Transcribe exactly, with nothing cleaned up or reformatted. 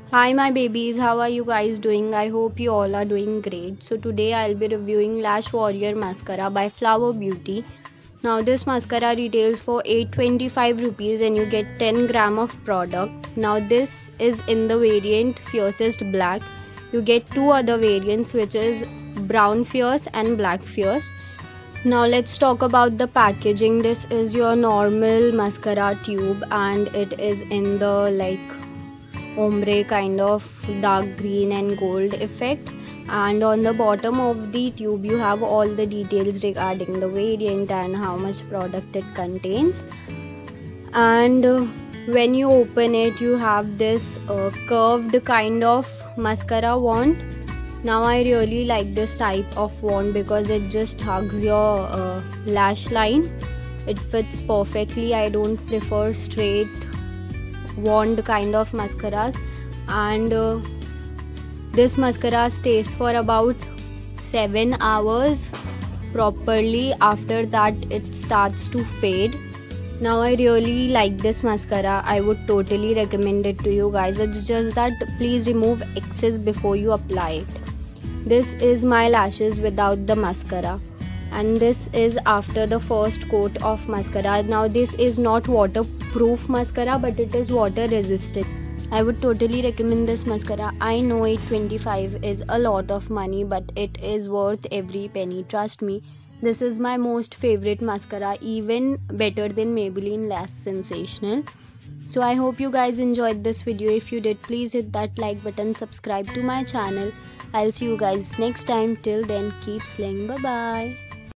Hi my babies, how are you guys doing? I hope you all are doing great. So today I'll be reviewing Lash Warrior Mascara by Flower Beauty. Now this mascara retails for eight hundred twenty-five rupees and you get ten gram of product. Now this is in the variant Fiercest Black. You get two other variants, which is Brown Fierce and Black Fierce. Now let's talk about the packaging. This is your normal mascara tube and it is in the like ombre kind of dark green and gold effect, and on the bottom of the tube you have all the details regarding the variant and how much product it contains. And uh, when you open it you have this uh, curved kind of mascara wand. Now I really like this type of wand because it just hugs your uh, lash line. It fits perfectly. I don't prefer straight wand kind of mascaras, and uh, this mascara stays for about seven hours properly. After that it starts to fade. Now I really like this mascara. I would totally recommend it to you guys. It's just that please remove excess before you apply it. This is my lashes without the mascara, and this is after the first coat of mascara. Now this is not waterproof mascara, but it is water resistant. I would totally recommend this mascara. I know eight hundred twenty-five is a lot of money, but it is worth every penny, trust me. This is my most favorite mascara, even better than Maybelline Lash Sensational. So I hope you guys enjoyed this video. If you did, please hit that like button, subscribe to my channel. I'll see you guys next time. Till then, keep slaying. Bye bye.